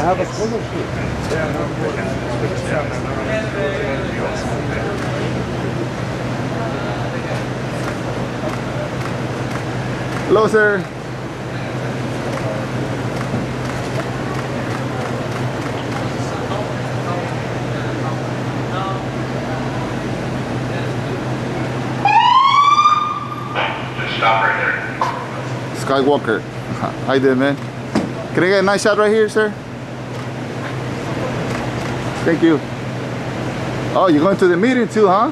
have a scholarship. Hello, sir. Stop right there. Skywalker. How you doing, man? Can I get a nice shot right here, sir? Thank you. Oh, you're going to the meeting too, huh?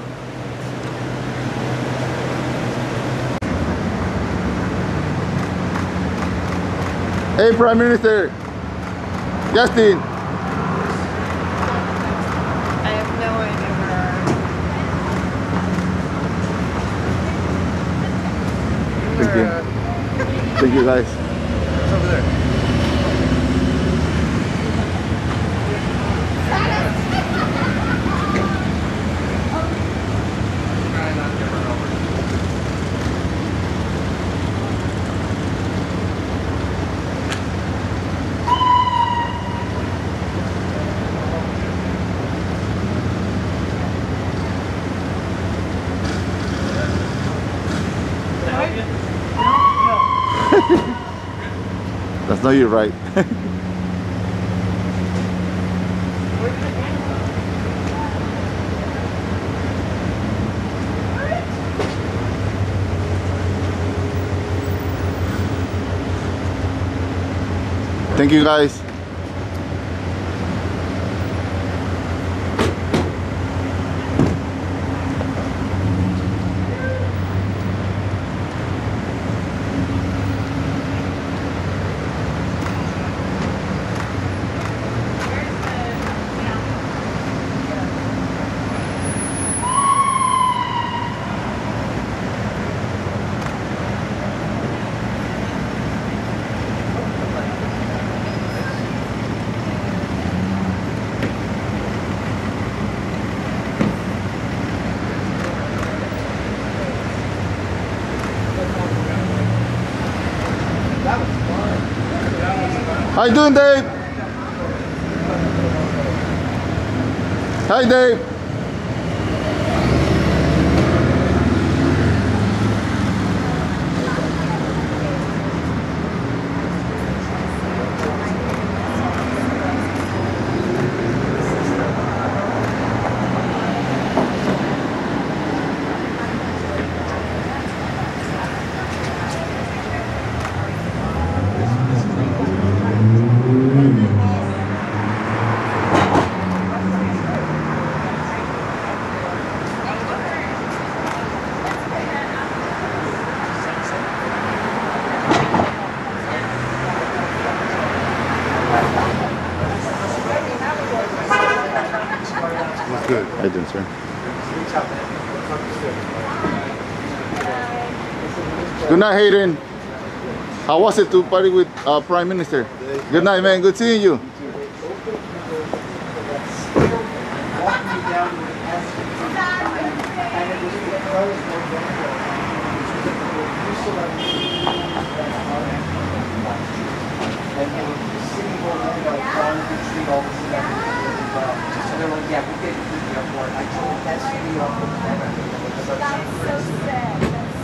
Hey, Prime Minister. Justin. I have no idea where. Thank you. Thank you, guys. It's over there. That's not you, right? Thank you, guys. How you doing, Dave? Hi, Dave. Good. How you doing, sir? Good night, Hayden. How was it to party with Prime Minister? Good night, man. Good seeing you. Yeah, we did the airport. I told that city off the That's so sad.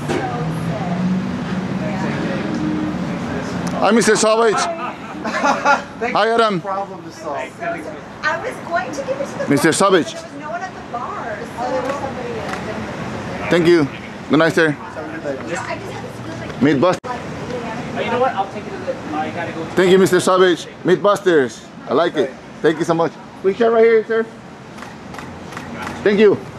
Hi, Mr. Savage. Hi, Adam. problem to solve. I was going to give it to the Mr. Savage. There was no one at the bar. So there was somebody in. Thank you. Good night, sir. I just had this feeling Meat Busters. like You know what? I'll take it to the. I gotta go. Thank you, Mr. Savage. Meat Busters. I like it. Thank you so much. Quick shot right here, sir. Thank you.